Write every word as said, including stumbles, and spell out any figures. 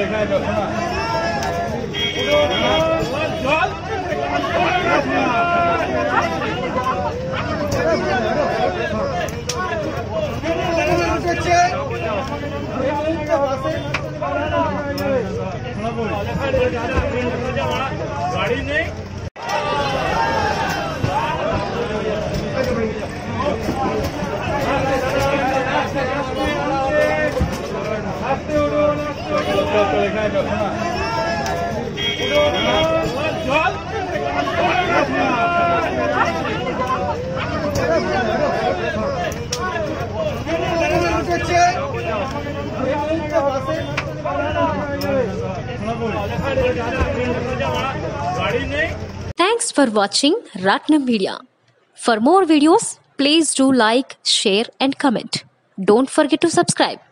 गाड़ी नहीं Thanks for watching Ratnam Media. For more videos, please do like, share and comment. Don't forget to subscribe.